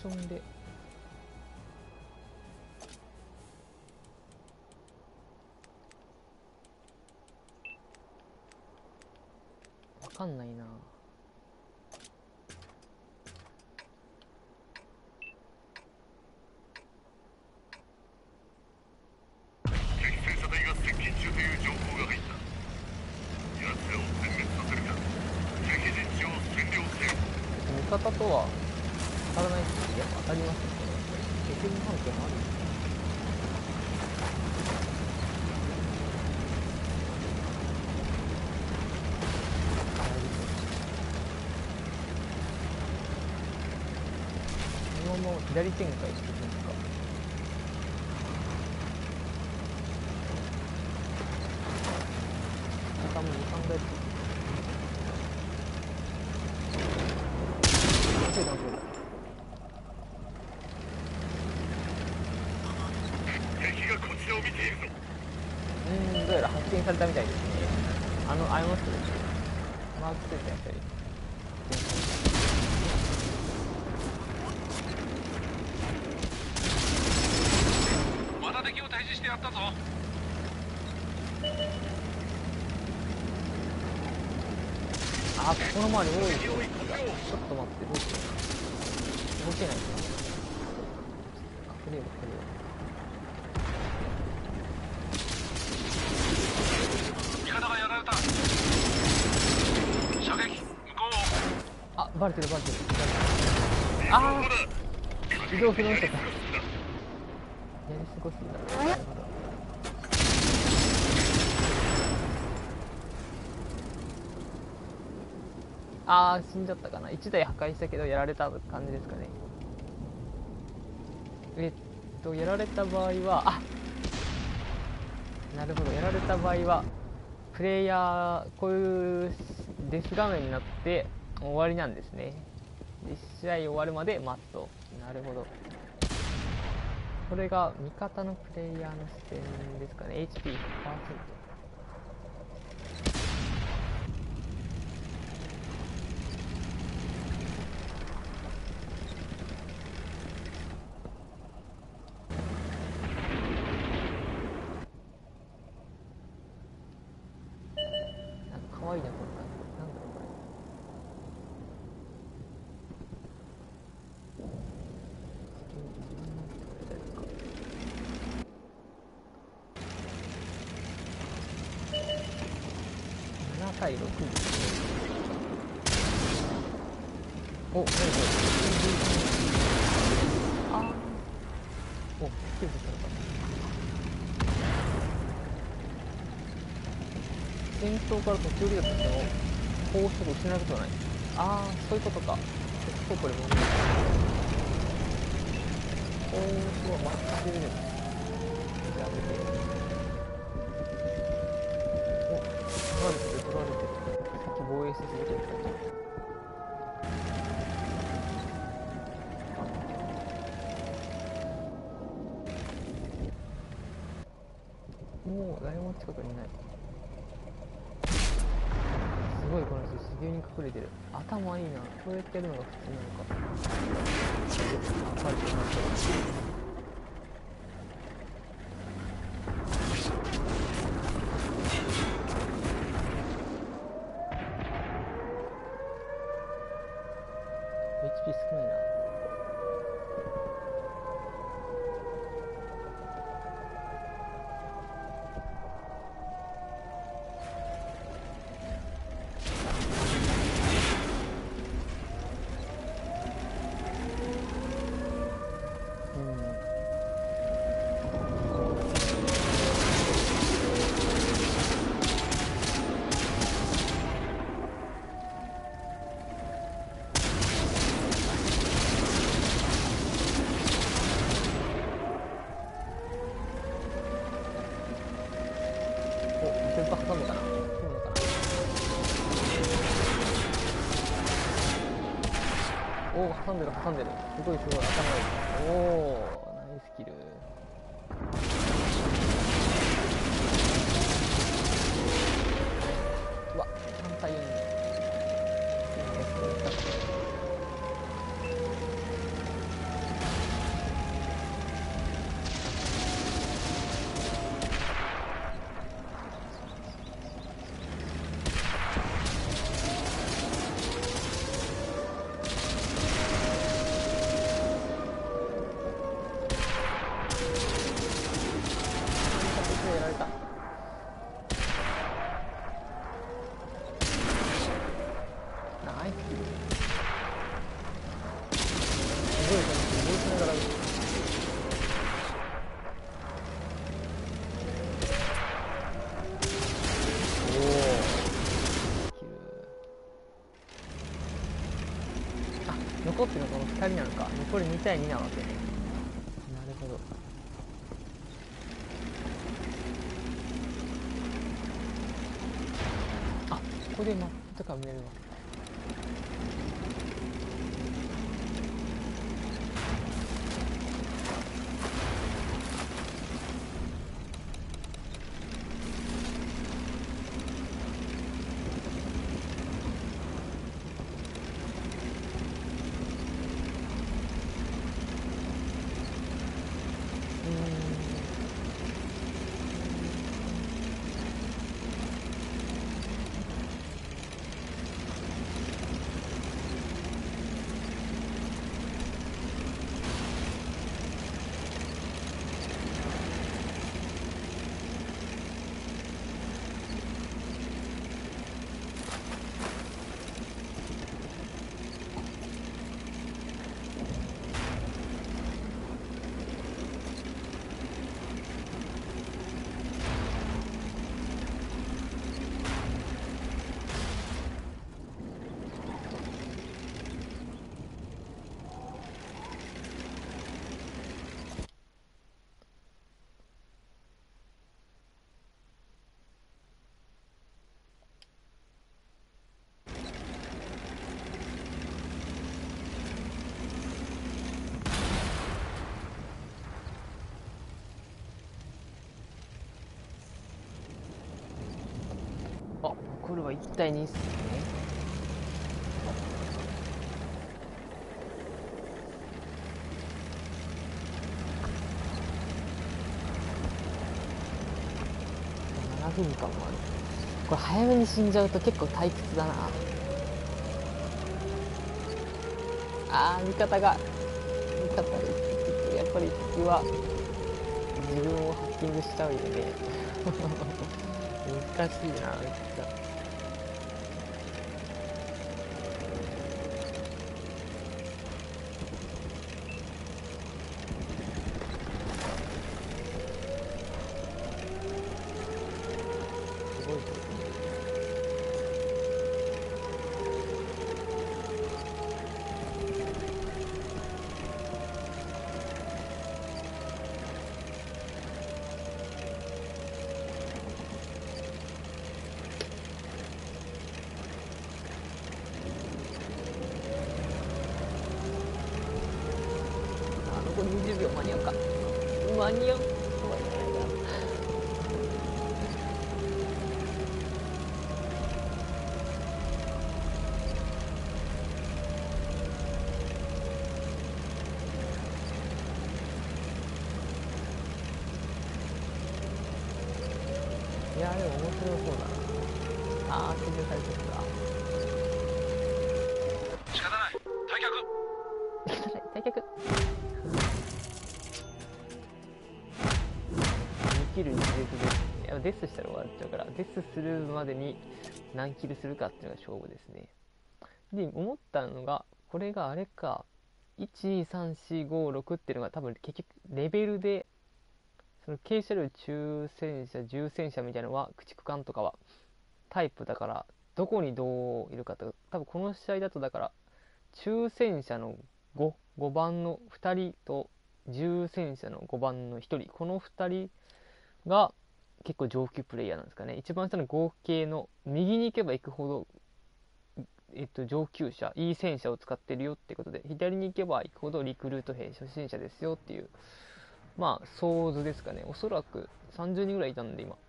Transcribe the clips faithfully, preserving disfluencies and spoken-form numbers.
ションでわかんないな。 敵戦車隊が接近中という情報が入った。奴らを全滅させるか、敵陣地を占領せよ。 味方とは当たらないし、やっぱ当たりますね。敵に関係もある。このまま左展開していくんですか。頭に考えて敵がこちらを見ているぞ。 うーん、どうやら発見されたみたいですね。あの、ありますね。マークついてやったり。 また敵を退治してやったぞ。 あ、ここの周り多いですよ。ちょっと待って、どうしよう。動けないかな。隠れよう、隠れよ味方がやられた。射撃向こう。あ、バレてるバレてる。あー、移動不能してた。やり過ごすんだ。なるほど。あー、死んじゃったかな。いちだい破壊したけどやられた感じですかね。えっとやられた場合は、あ、なるほど、やられた場合はプレイヤーこういうデス画面になって終わりなんですね。で試合終わるまで待つと。なるほど。これが味方のプレイヤーの視点ですかね。 エイチピーひゃくパーセント。かわいいなこれ。なんだろうこれ。ななたいろく。お、何これ。あー、お、キルされた。戦闘から途中でだとしても高速失うことはない。ああ、そういうことか。結構これも高速は全く出る。じゃあ見て。お、取られてる取られてる。さっき防衛し続けてた。もう誰も近くにいない。すごいこの人、すげえに隠れてる。頭いいな。こうやってやるのが普通なのか。あ、バレてるな。エイチピー 少ないな。おお、挟んでる挟んでる。すごいすごい、頭がいい。おお、ナイスキル。うわ、さん対よん。 ナイスキル。すごい楽しい。ボイスながらおおキル。あ、残ってるのこのふたりなのか。残りに対になわけね。なるほど。あ、ここでマップとか見れるわ。あ、残るはいち対にっすね。ななふんかんもある。これ早めに死んじゃうと結構退屈だな。あー、味方が味方がやっぱり敵は自分をハッキングしちゃうよね。難しいな、めっちゃ。すごいとこにいる。あ、残りにじゅうびょう間に合うか。間に合う。間に合うな。いやーでも面白そうだな。あー、制御されてるか。 仕方ない退却。 退却。にキルいちデスです。いや、デスしたら終わっちゃうから、デスするまでに何キルするかっていうのが勝負ですね。で、思ったのが、これがあれか、いち、に、さん、よん、ご、ろくっていうのが多分結局レベルで、その軽車両、中戦車、重戦車みたいなのは、駆逐艦とかはタイプだから、どこにどういるかと、多分この試合だとだから、中戦車のご、ごばんのふたりと、重戦車のごばんのひとり、このふたりが結構上級プレイヤーなんですかね。一番下の合計の右に行けば行くほど、えっと、上級者、いい戦車を使ってるよってことで、左に行けば行くほどリクルート兵、初心者ですよっていう、まあ、想像ですかね。おそらくさんじゅうにんぐらいいたんで、今。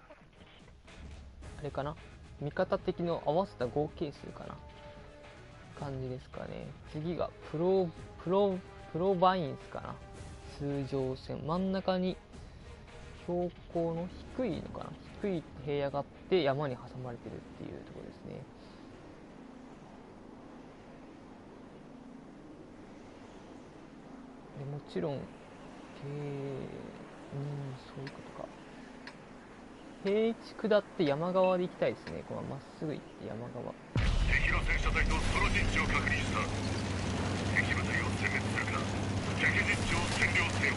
あれかな、味方的の合わせた合計数かな感じですかね。次が、プロ、プロ、プロバインスかな。通常戦。真ん中に、標高の低いのかな、低い平野があって山に挟まれてるっていうところですね。でもちろん、へえ、うん、そういうことか。平地下って山側で行きたいですね。このまっすぐ行って山側。 敵の戦車隊とその陣地を確認した。敵部隊を殲滅するか敵陣地を占領せよ。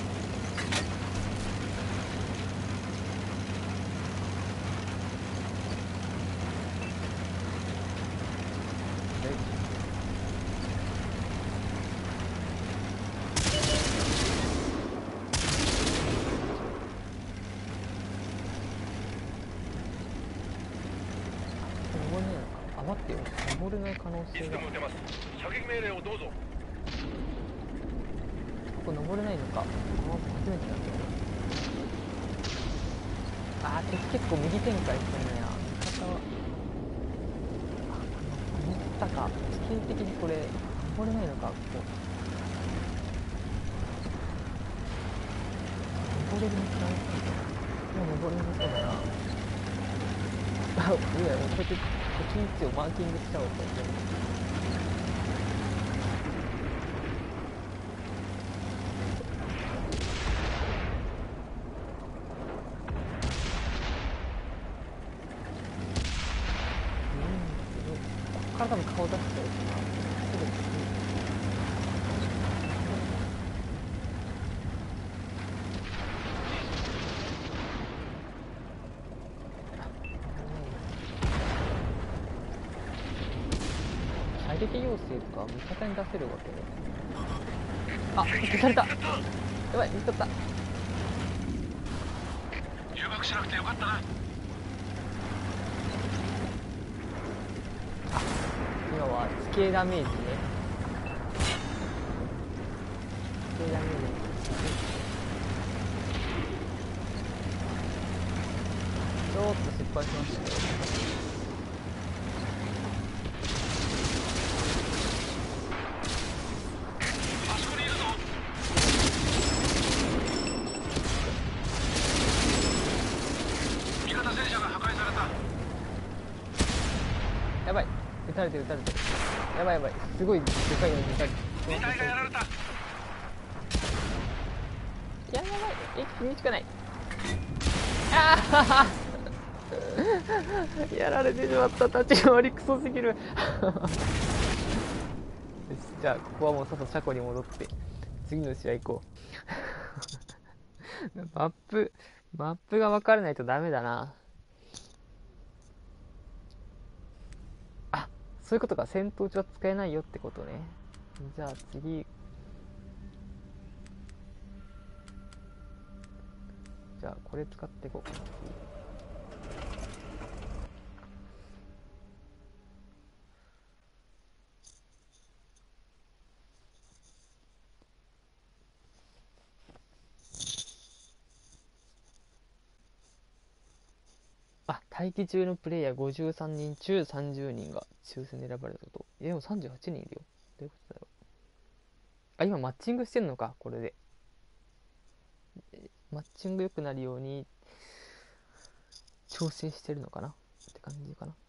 登れないのか。あ、待ってよ、登れない可能いつ性が。 でも撃てます。射撃命令をどうぞ。 ここ登れないのか。あ、初めてだね。あー、敵結構右展開してんのや。味方はあ、思ったか。地形的にこれ登れないのか。ここ登れる道なんですけど、もう登れなさそうだな。あ、いや、もうこうやって途中位置をマーキングしちゃおうと。ここから多分顔出しちゃうしな。すぐ次。射撃要請とか味方に出せるわけね。あ、撃たれた。やばい、見つかった。 誘爆しなくてよかったな。 今は地形ダメージね。地形ダメージ。ちょっと失敗しましたね。 あそこにいるぞ。味方戦車が破壊された。 やばい、撃たれてる撃たれてる。やばいやばい、すごいでかいのに撃たれてる。 二隊がやられた。 いや、やばい、エキスにしかない。ああやられてしまった。立ち回りクソすぎる。よし、じゃあここはもう外車庫に戻って次の試合行こう。マップマップが分からないとダメだな。あ、そういうことか。戦闘中は使えないよってことね。じゃあ次、じゃあこれ使っていこうかな。あ、待機中のプレイヤーごじゅうさんにん中さんじゅうにんが抽選で選ばれたこと。え、でもさんじゅうはちにんいるよ。どういうことだろう。あ、今マッチングしてんのか、これで。マッチング良くなるように調整してるのかなって感じかな。